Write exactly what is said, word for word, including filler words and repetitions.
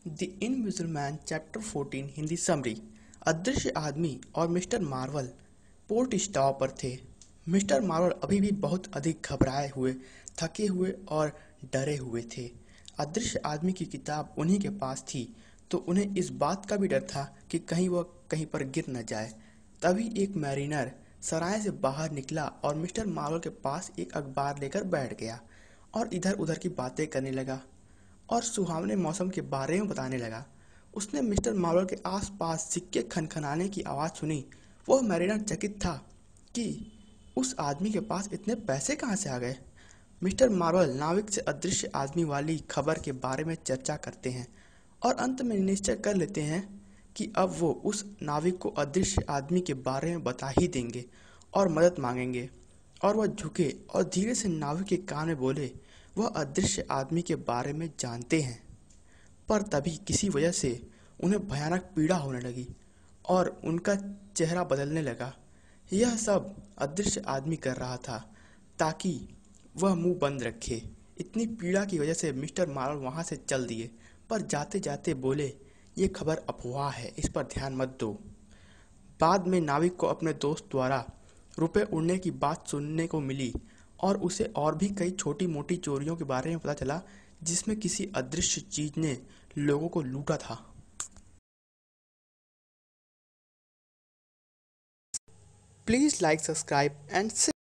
The Invisible Man chapter fourteen Hindi summary. अदृश्य आदमी और मिस्टर मार्वल पोर्ट स्टॉप पर थे। मिस्टर मार्वल अभी भी बहुत अधिक घबराए हुए, थके हुए और डरे हुए थे। अदृश्य आदमी की किताब उन्हीं के पास थी, तो उन्हें इस बात का भी डर था कि कहीं वह कहीं पर गिर न जाए। तभी एक मैरिनर सराय से बाहर निकला और मिस्टर मार्वल के पास एक अखबार लेकर बैठ गया और इधर उधर की बातें करने लगा और सुहावने मौसम के बारे में बताने लगा। उसने मिस्टर मार्वल के आसपास सिक्के खनखनाने की आवाज़ सुनी। वह मैरिनर चकित था कि उस आदमी के पास इतने पैसे कहाँ से आ गए। मिस्टर मार्वल नाविक से अदृश्य आदमी वाली खबर के बारे में चर्चा करते हैं और अंत में निश्चय कर लेते हैं कि अब वो उस नाविक को अदृश्य आदमी के बारे में बता ही देंगे और मदद मांगेंगे। और वह झुके और धीरे से नाविक के कान में बोले, वह अदृश्य आदमी के बारे में जानते हैं। पर तभी किसी वजह से उन्हें भयानक पीड़ा होने लगी और उनका चेहरा बदलने लगा। यह सब अदृश्य आदमी कर रहा था ताकि वह मुंह बंद रखे। इतनी पीड़ा की वजह से मिस्टर मार्वल वहां से चल दिए, पर जाते जाते बोले, ये खबर अफवाह है, इस पर ध्यान मत दो। बाद में नाविक को अपने दोस्त द्वारा रुपए उड़ने की बात सुनने को मिली और उसे और भी कई छोटी मोटी चोरियों के बारे में पता चला जिसमें किसी अदृश्य चीज ने लोगों को लूटा था। Please like, subscribe and